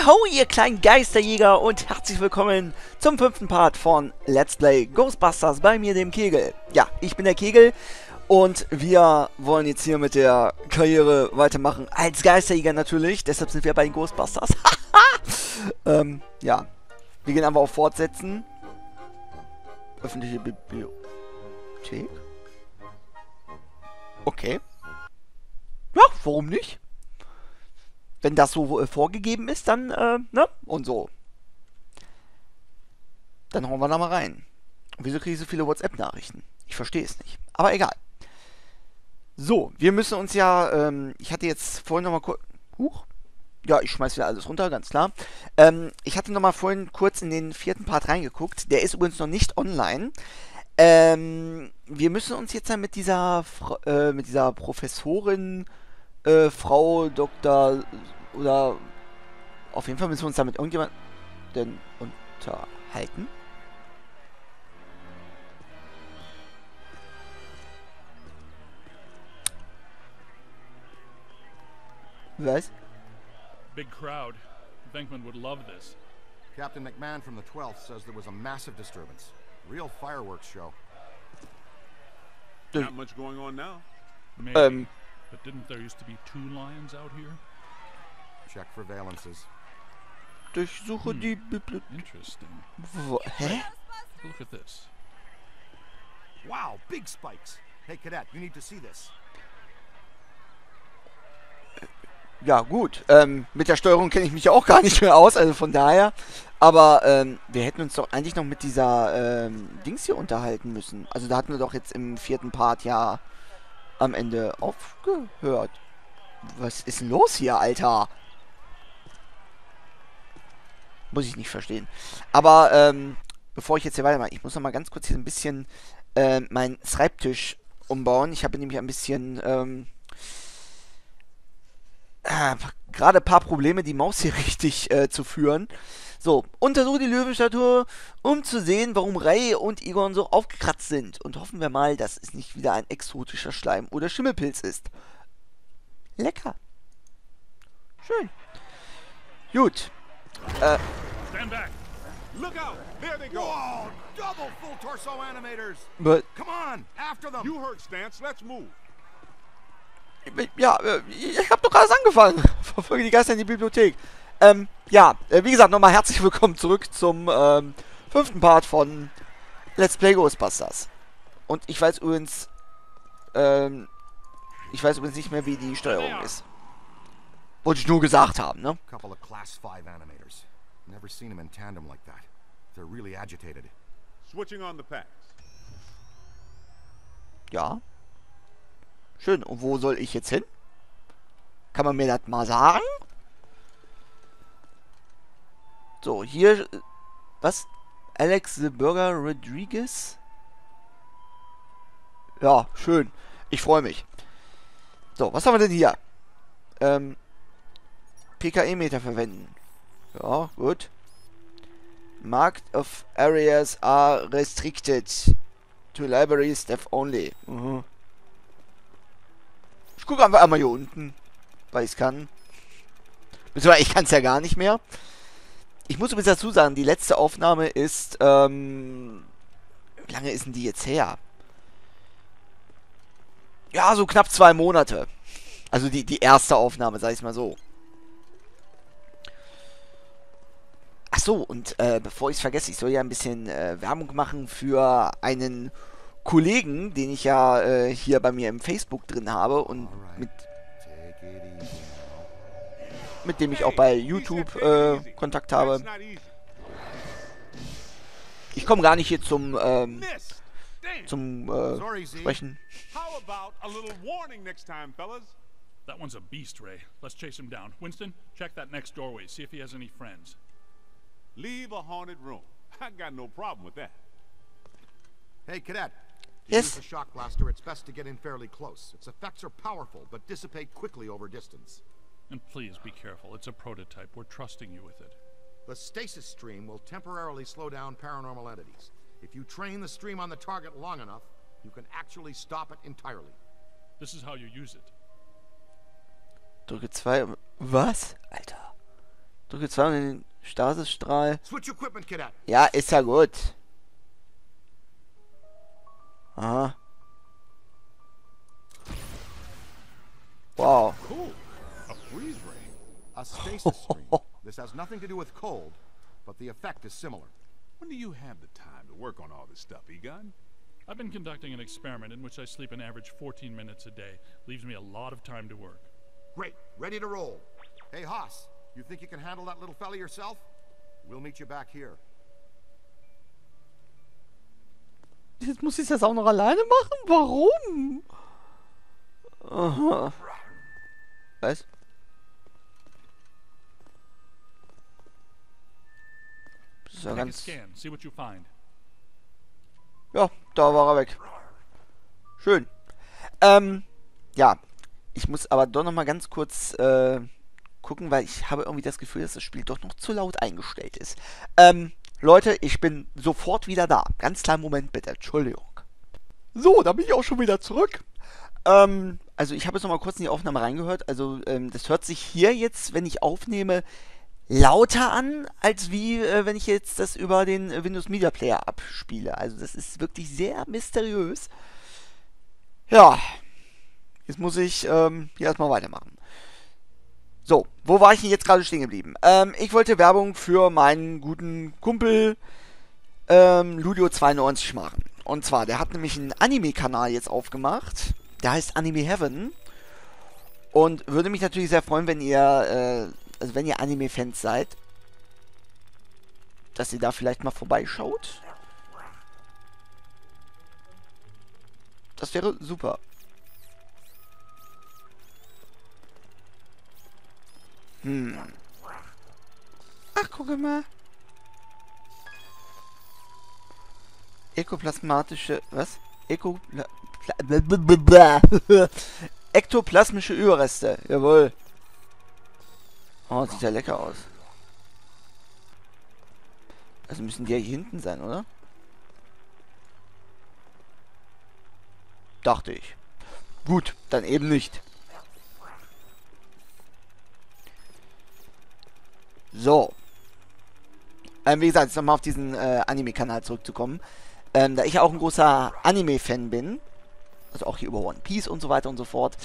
Ho, ihr kleinen Geisterjäger, und herzlich willkommen zum 5. Part von Let's Play Ghostbusters bei mir, dem Kegel. Ja, ich bin der Kegel und wir wollen jetzt hier mit der Karriere weitermachen, als Geisterjäger natürlich, deshalb sind wir bei den Ghostbusters. Ja, wir gehen einfach auf Fortsetzen. Öffentliche Bibliothek. Okay. Ja, warum nicht? Wenn das so vorgegeben ist, dann, ne? Und so. Dann hauen wir da mal rein. Und wieso kriege ich so viele WhatsApp-Nachrichten? Ich verstehe es nicht. Aber egal. So, wir müssen uns ja, ich hatte jetzt vorhin nochmal kurz... Huch. Ja, ich schmeiß wieder alles runter, ganz klar. Ich hatte nochmal vorhin kurz in den 4. Part reingeguckt. Der ist übrigens noch nicht online. Wir müssen uns jetzt dann mit dieser Professorin, Frau Dr. oder auf jeden Fall müssen wir uns da mit irgendjemandem unterhalten. Was? Big crowd. Venkman would love this. Captain McMahon from the 12th says there was a massive disturbance. Real fireworks show. Not much going on now. Maybe. But didn't there used to be 2 lions out here? Check for valences. Durchsuche die Bibliothek. Interesting. Hä? Look at this. Wow, big spikes. Hey, Cadet, you need to see this. Ja, gut. Mit der Steuerung kenne ich mich ja auch gar nicht mehr aus, also von daher. Aber wir hätten uns doch eigentlich noch mit dieser Dings hier unterhalten müssen. Also da hatten wir doch jetzt im 4. Part ja am Ende aufgehört. Was ist denn los hier, Alter? Muss ich nicht verstehen. Aber bevor ich jetzt hier weitermache, ich muss noch mal ganz kurz hier ein bisschen meinen Schreibtisch umbauen. Ich habe nämlich ein bisschen gerade ein paar Probleme, die Maus hier richtig zu führen. So, untersuche die Löwenstatue, um zu sehen, warum Ray und Egon so aufgekratzt sind. Und hoffen wir mal, dass es nicht wieder ein exotischer Schleim oder Schimmelpilz ist. Lecker. Schön. Gut. Stand back. Look out! There they go! Whoa, double full torso animators. But, Come on, after them. You heard Stance, let's move. ja, ich habe doch gerade angefangen. Verfolge die Geister in die Bibliothek. Ja, wie gesagt, nochmal herzlich willkommen zurück zum 5. Part von Let's Play Ghostbusters. Und ich weiß übrigens nicht mehr, wie die Steuerung ist. Wollte ich nur gesagt haben, ne? Couple of Class 5 animators. Never seen them in tandem like that. They're really agitated. Switching on the packs. Ja. Schön. Und wo soll ich jetzt hin? Kann man mir das mal sagen? So, hier... Was? Alex the Burger Rodriguez? Ja, schön. Ich freue mich. So, was haben wir denn hier? PKE-Meter verwenden. Ja, gut. Marked of areas are restricted to library staff only. Ich gucke einfach einmal hier unten, weil ich es kann. Beziehungsweise ich kann es ja gar nicht mehr. Ich muss übrigens dazu sagen, die letzte Aufnahme ist, wie lange ist denn die jetzt her? Ja, so knapp 2 Monate. Also die erste Aufnahme, sag ich mal so. Ach so, und bevor ich es vergesse, ich soll ja ein bisschen Werbung machen für einen Kollegen, den ich ja hier bei mir im Facebook drin habe und mit dem ich auch bei YouTube Kontakt habe. Ich komme gar nicht hier zum Sprechen. How about a little warning next time, fellas? That one's a beast, Ray. Let's chase him down. Winston, check that next doorway. See if he has any friends. Leave a haunted room. I got no problem with that. Hey, Cadet. To Yes? use the shock blaster, it's best to get in fairly close. Its effects are powerful, but dissipate quickly over distance. And please be careful. It's a prototype. We're trusting you with it. The stasis stream will temporarily slow down paranormal entities. If you train the stream on the target long enough, you can actually stop it entirely. This is how you use it. Drücke 2. Was? Alter. Drücke 2 und den Stasisstrahl. Switch equipment, Cadet. Ja, ist ja gut. Aha. Wow. Cool. A freeze ray. A stasis stream. This has nothing to do with cold, but the effect is similar. When do you have the time to work on all this stuff, Egon? I've been conducting an experiment in which I sleep an average 14 minutes a day. Leaves me a lot of time to work. Great. Ready to roll. Hey, Haas, you think you can handle that little fella yourself? We'll meet you back here. Jetzt muss ich das auch noch alleine machen? Warum? Aha. Was? Das ist ja Take a ganz... scan. See what you find. Ja, da war er weg. Schön. Ja. Ich muss aber doch noch mal ganz kurz gucken, weil ich habe irgendwie das Gefühl, dass das Spiel doch noch zu laut eingestellt ist. Leute, ich bin sofort wieder da. Ganz kleinen Moment bitte, Entschuldigung. So, da bin ich auch schon wieder zurück. Also ich habe jetzt noch mal kurz in die Aufnahme reingehört. Also das hört sich hier jetzt, wenn ich aufnehme, lauter an, als wie wenn ich jetzt das über den Windows Media Player abspiele. Also das ist wirklich sehr mysteriös. Ja, jetzt muss ich hier erstmal weitermachen. So, wo war ich denn jetzt gerade stehen geblieben? Ich wollte Werbung für meinen guten Kumpel Ludio92 machen. Und zwar, der hat nämlich einen Anime-Kanal jetzt aufgemacht. Der heißt Anime Heaven. Und würde mich natürlich sehr freuen, wenn ihr, also wenn ihr Anime-Fans seid, dass ihr da vielleicht mal vorbeischaut. Das wäre super. Ach, guck mal. Ekoplasmatische... Was? Ektoplasmische Überreste. Jawohl. Oh, sieht ja lecker aus. Also müssen die ja hier hinten sein, oder? Dachte ich. Gut, dann eben nicht. So. Wie gesagt, jetzt nochmal auf diesen Anime-Kanal zurückzukommen. Da ich ja auch ein großer Anime-Fan bin, also auch hier über One Piece und so weiter und so fort,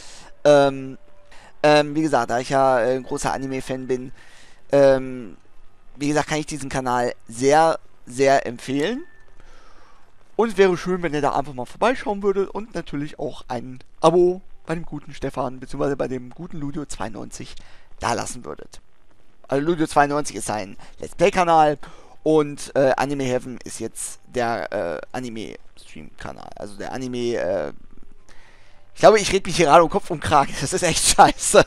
wie gesagt, da ich ja ein großer Anime-Fan bin, wie gesagt, kann ich diesen Kanal sehr, sehr empfehlen. Und es wäre schön, wenn ihr da einfach mal vorbeischauen würdet und natürlich auch ein Abo bei dem guten Stefan, beziehungsweise bei dem guten Ludio92 da lassen würdet. Also Ludio92 ist ein Let's Play-Kanal und Anime Heaven ist jetzt der Anime-Stream-Kanal. Also der Anime, ich glaube, ich rede mich hier gerade um Kopf und Kragen. Das ist echt scheiße.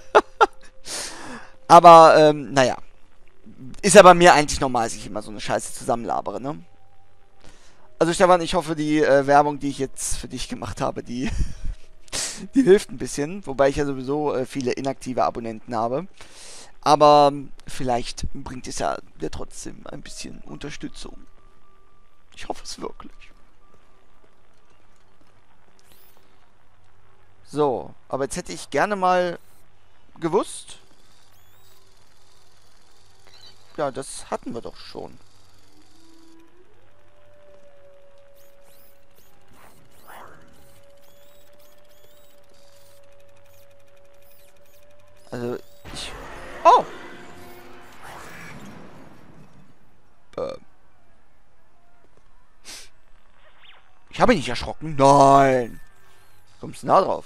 Aber, naja. Ist ja bei mir eigentlich normal, dass ich immer so eine Scheiße zusammenlabere, ne? Also Stefan, ich hoffe, die Werbung, die ich jetzt für dich gemacht habe, die hilft ein bisschen. Wobei ich ja sowieso viele inaktive Abonnenten habe. Aber vielleicht bringt es ja dir trotzdem ein bisschen Unterstützung. Ich hoffe es wirklich. So, aber jetzt hätte ich gerne mal gewusst. Ja, das hatten wir doch schon. Also, ich... Oh! Ich habe ihn nicht erschrocken. Nein! Kommst du nah drauf?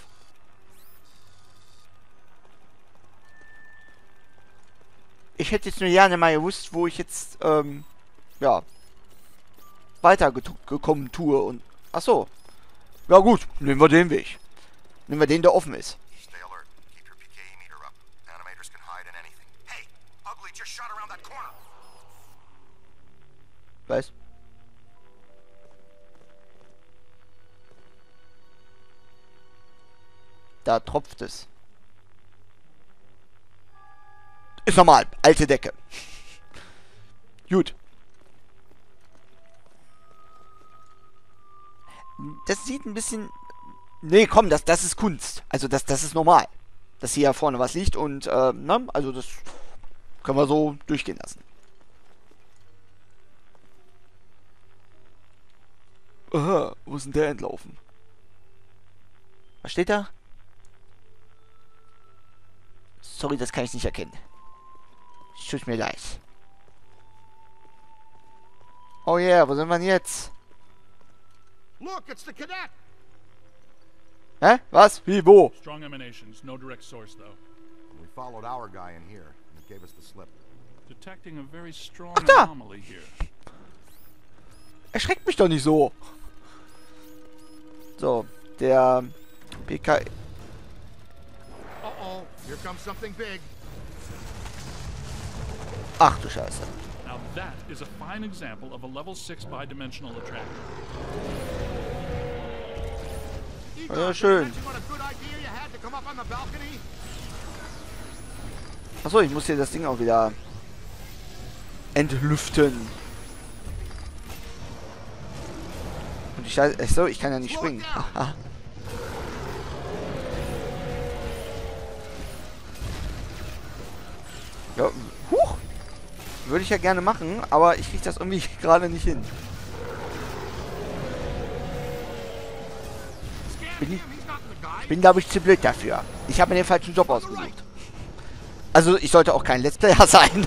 Ich hätte jetzt nur gerne mal gewusst, wo ich jetzt, ja, weitergekommen tue und... Ach so. Ja gut, nehmen wir den Weg. Nehmen wir den, der offen ist. Stay alert. Keep your PKE meter up. Animators can hide in anything. Hey, Ugly just shot around that corner. Was? Da tropft es. Ist normal. Alte Decke. Gut. Das sieht ein bisschen... Nee, komm, das ist Kunst. Also das ist normal. Dass hier vorne was liegt und, ne? Also das können wir so durchgehen lassen. Aha, wo ist denn der entlaufen? Was steht da? Sorry, das kann ich nicht erkennen. Tut mir leid. Oh yeah, wo sind wir denn jetzt? Look, it's the cadet! Hä? Was? Wie? Wo? Strong emanations, no direct source though. We followed our guy in here, and it gave us the slip. Detecting a very strong Ach da! anomaly here. Erschreckt mich doch nicht so. So, der PK... Uh-oh, here comes something big. Ach du Scheiße. Now that is a fine example of a level 6 bidimensional attractor. Egon, Ja, did schön. you mention what a good idea you had to come up on the balcony? Achso, ich muss hier das Ding auch wieder entlüften. Und die Scheiße... Achso, ich kann ja nicht springen. Aha. Ja, huch! Würde ich ja gerne machen, aber ich kriege das irgendwie gerade nicht hin. Ich bin, glaube ich, zu blöd dafür. Ich habe mir den falschen Job ausgesucht. Also, ich sollte auch kein Let's Player sein.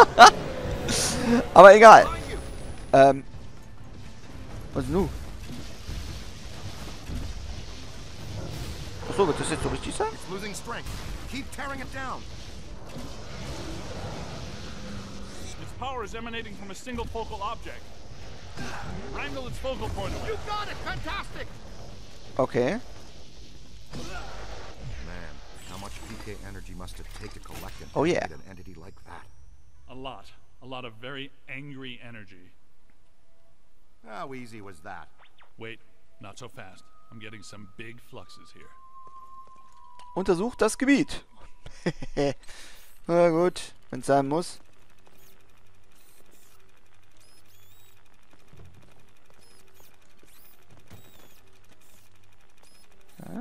Aber egal. Was nun? Achso, wird das jetzt so richtig sein? It's losing strength. Keep tearing it down. Its power is emanating from a single focal object. Wrangle its focal point away. You got it! Fantastic! Okay. Man, how much PK energy must it take to collect and Oh, yeah. activate an entity like that? A lot. A lot of very angry energy. How easy was that? Wait, not so fast. I'm getting some big fluxes here. Untersucht das Gebiet. Na gut, wenn es sein muss. Ja.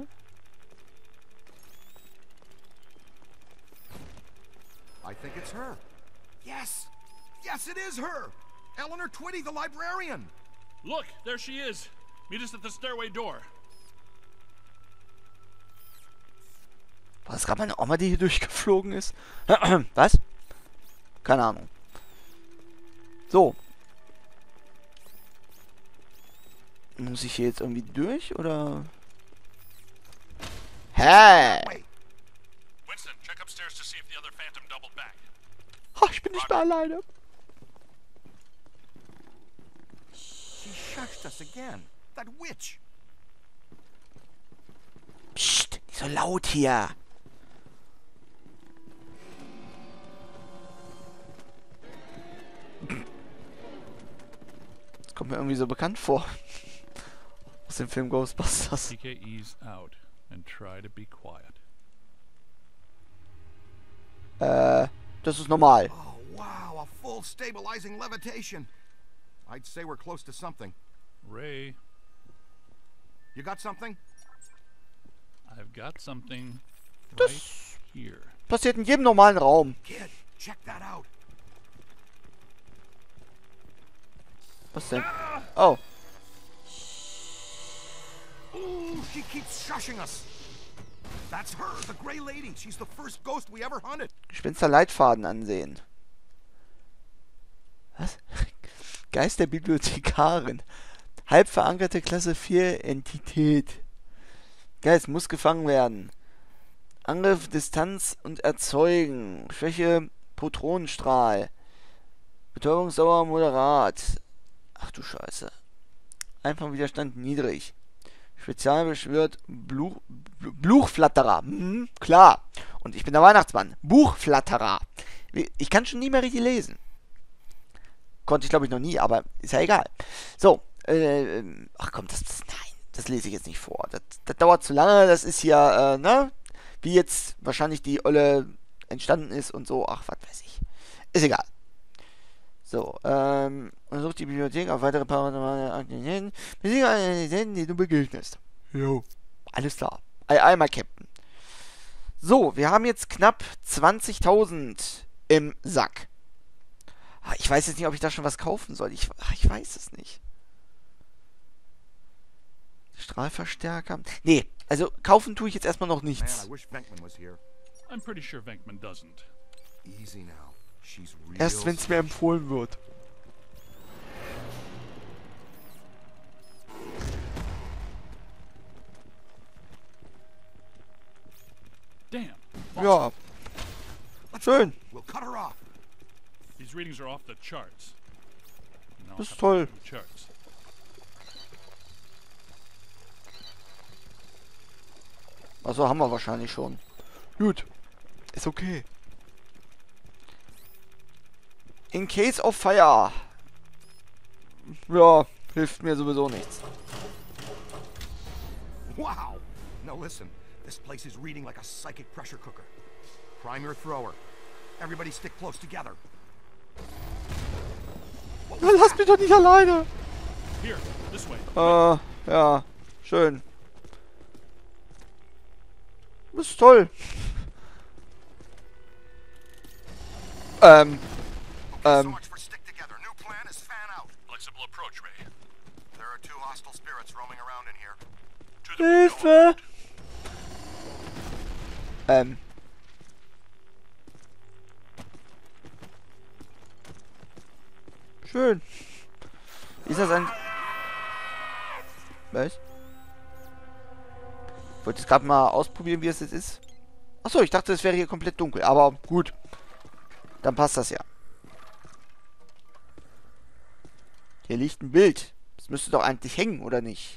I think it's her. Yes! Yes, it is her! Eleanor Twitty, the librarian! Look, there she is. Meet us at the stairway door. War das gerade meine Oma, die hier durchgeflogen ist? Was? Keine Ahnung. So. Muss ich hier jetzt irgendwie durch, oder? Hä? Wait, Winston, check upstairs to see if the other phantom doubled back. Ha, ich bin nicht mehr alleine. she shushed us again. That witch! Psst, nicht so laut hier. Das kommt mir irgendwie so bekannt vor. Aus dem Film Ghostbusters. PK, ease out and try to be quiet. Das ist normal. Oh, wow, a full stabilizing levitation. I'd say we're close to something. Ray, You got something? I've got something Das right here. passiert in jedem normalen Raum. Kid, check that out. Was denn? Oh, Ooh, she keeps shushing us. That's her, the Gray Lady. She's the first ghost we ever hunted. Gespensterleitfaden ansehen. Was? Geist der Bibliothekarin. Halb verankerte Klasse 4 Entität. Geist muss gefangen werden. Angriff, Distanz und Erzeugen. Schwäche, Protronenstrahl. Betäubungsdauer moderat. Ach du Scheiße. Einfach Widerstand niedrig. Spezial beschwört Bluchflatterer. Klar. Und ich bin der Weihnachtsmann. Buchflatterer. Ich kann schon nie mehr richtig lesen. Konnte ich glaube ich noch nie, aber ist ja egal. So. Ach komm, nein. Das lese ich jetzt nicht vor. Das dauert zu lange. Das ist hier, ne? Wie jetzt wahrscheinlich die Olle entstanden ist und so. Ach, was weiß ich. Ist egal. So, untersucht die Bibliothek auf weitere paranormale Aktivitäten. Besiege alle Identitäten, die du begegnest. Jo. Alles klar. Einmal Captain. So, wir haben jetzt knapp 20.000 im Sack. Ich weiß jetzt nicht, ob ich da schon was kaufen soll. Ich weiß es nicht. Strahlverstärker. Nee, also kaufen tue ich jetzt erstmal noch Man, nichts. I wish Venkman was here. I'm pretty sure Venkman doesn't. Easy now. She's real. Erst wenn es mir empfohlen wird. Damn. Ja. Schön. We'll cut her off. These readings are off the charts. No, Das ist toll. charts. Also haben wir wahrscheinlich schon. Gut. Ist okay. In case of fire. Ja, hilft mir sowieso nichts. Wow. Now listen, this place is reading like a psychic pressure cooker. Prime your thrower. Everybody stick close together. Lass mich doch nicht alleine. Here, this way. Ja. Schön. Das ist toll. So much for stick together. New plan is fan out. Flexible approach, Ray. There are 2 hostile spirits roaming around in here. Hilfe. Schön. Ist das ein... Was? Ich wollte es gerade mal ausprobieren, wie es jetzt ist. Achso, ich dachte, es wäre hier komplett dunkel. Aber gut. Dann passt das ja. Hier liegt ein Bild. Das müsste doch eigentlich hängen, oder nicht?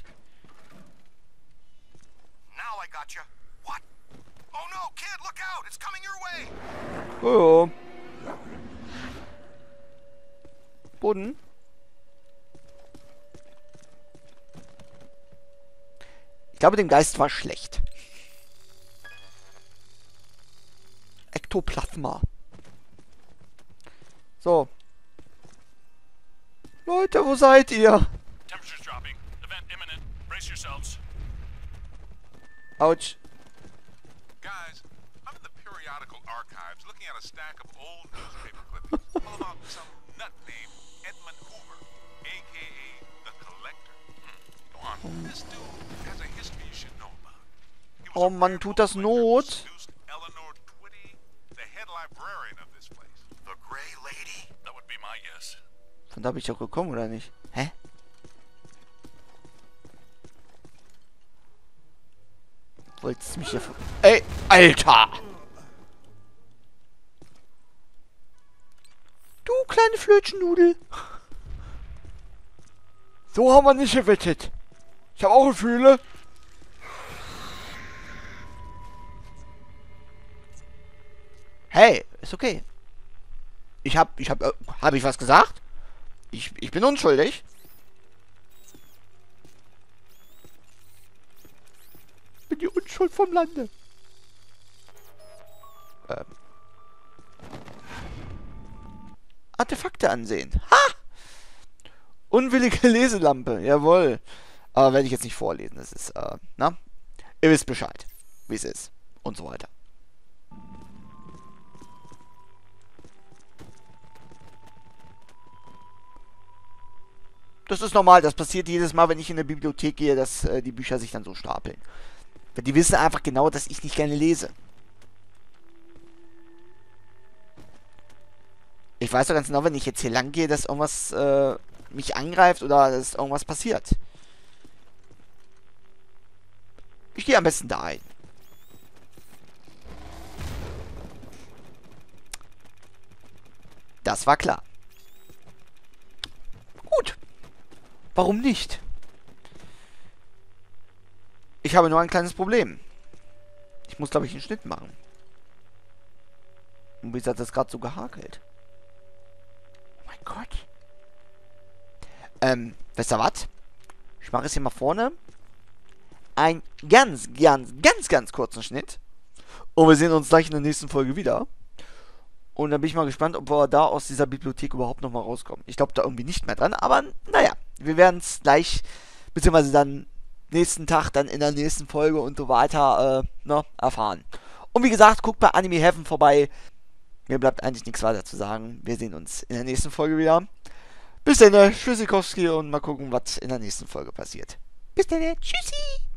Now I got you. What? Oh no, kid, look out! It's coming your way. Oh. Boden. Ich glaube, dem Geist war schlecht. Ektoplasma. So. Leute, wo seid ihr? Temperature's dropping. Event imminent. Brace yourselves. Autsch. Guys, I'm in the periodical archives looking at a stack of old newspaper clippings all about some nut named Edmund Hoover, a.k.a. the Collector. Go on. This dude has a history you should know about. He was Oh a Mann, rare tut das bookbinder who Not. seduced Eleanor Twitty, the head librarian of this place. The Gray Lady? That would be my guess. Von da bin ich doch gekommen, oder nicht? Hä? Wolltest du mich ja... Ey, Alter! Du kleine Flötschennudel! So haben wir nicht gewettet. Ich habe auch Gefühle. Hey, ist okay. Hab ich was gesagt? Ich bin unschuldig. Ich bin die Unschuld vom Lande. Artefakte ansehen. Ha! Unwillige Leselampe. Jawohl. Aber werde ich jetzt nicht vorlesen. Das ist, na? Ihr wisst Bescheid. Wie es ist. Und so weiter. Das ist normal, das passiert jedes Mal, wenn ich in eine Bibliothek gehe, dass die Bücher sich dann so stapeln. Weil die wissen einfach genau, dass ich nicht gerne lese. Ich weiß doch ganz genau, wenn ich jetzt hier lang gehe, dass irgendwas mich angreift oder dass irgendwas passiert. Ich gehe am besten da ein. Das war klar. Gut. Warum nicht? Ich habe nur ein kleines Problem. Ich muss, glaube ich, einen Schnitt machen. Und wie hat das gerade so gehakelt? Oh mein Gott. Wisst ihr was? Ich mache es hier mal vorne. Einen ganz kurzen Schnitt. Und wir sehen uns gleich in der nächsten Folge wieder. Und dann bin ich mal gespannt, ob wir da aus dieser Bibliothek überhaupt nochmal rauskommen. Ich glaube da irgendwie nicht mehr dran, aber naja, wir werden es gleich, beziehungsweise dann nächsten Tag, dann in der nächsten Folge und so weiter, erfahren. Und wie gesagt, guckt bei Anime Heaven vorbei. mir bleibt eigentlich nichts weiter zu sagen. Wir sehen uns in der nächsten Folge wieder. Bis dann, Tschüssikowski und mal gucken, was in der nächsten Folge passiert. Bis dann, tschüssi!